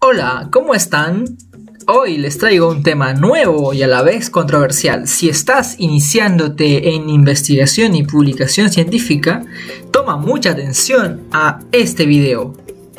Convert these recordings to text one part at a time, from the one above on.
Hola, ¿cómo están? Hoy les traigo un tema nuevo y a la vez controversial. Si estás iniciándote en investigación y publicación científica, toma mucha atención a este video.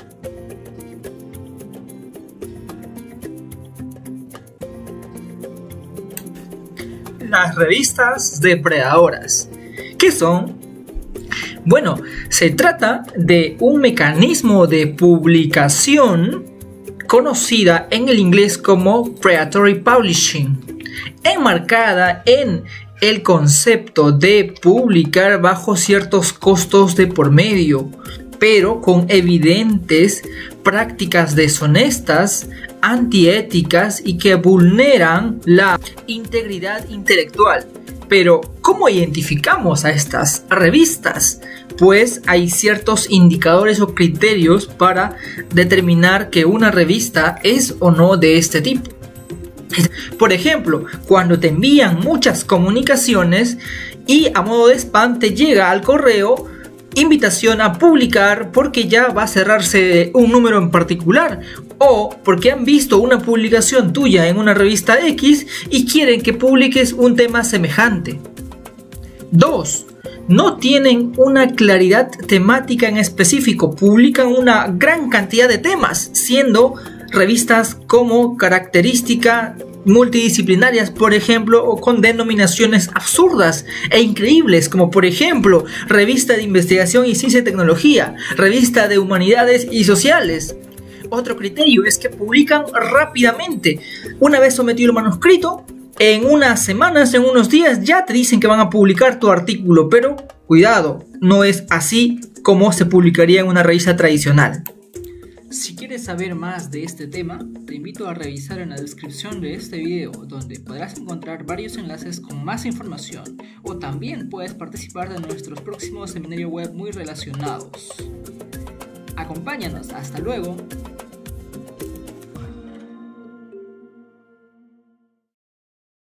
Las revistas depredadoras. ¿Qué son? Bueno, se trata de un mecanismo de publicación conocida en el inglés como Predatory Publishing, enmarcada en el concepto de publicar bajo ciertos costos de por medio, pero con evidentes prácticas deshonestas, antiéticas y que vulneran la integridad intelectual. Pero, ¿cómo identificamos a estas revistas? Pues hay ciertos indicadores o criterios para determinar que una revista es o no de este tipo. Por ejemplo, cuando te envían muchas comunicaciones y a modo de spam te llega al correo invitación a publicar porque ya va a cerrarse un número en particular, o porque han visto una publicación tuya en una revista X y quieren que publiques un tema semejante. 2. No tienen una claridad temática en específico, publican una gran cantidad de temas, siendo revistas como característica multidisciplinarias, por ejemplo, o con denominaciones absurdas e increíbles, como por ejemplo, revista de investigación y ciencia y tecnología, revista de humanidades y sociales. Otro criterio es que publican rápidamente. Una vez sometido el manuscrito, en unas semanas, en unos días, ya te dicen que van a publicar tu artículo, pero cuidado, no es así como se publicaría en una revista tradicional. Si quieres saber más de este tema, te invito a revisar en la descripción de este video, donde podrás encontrar varios enlaces con más información, o también puedes participar de nuestros próximos seminarios web muy relacionados. Acompáñanos, hasta luego.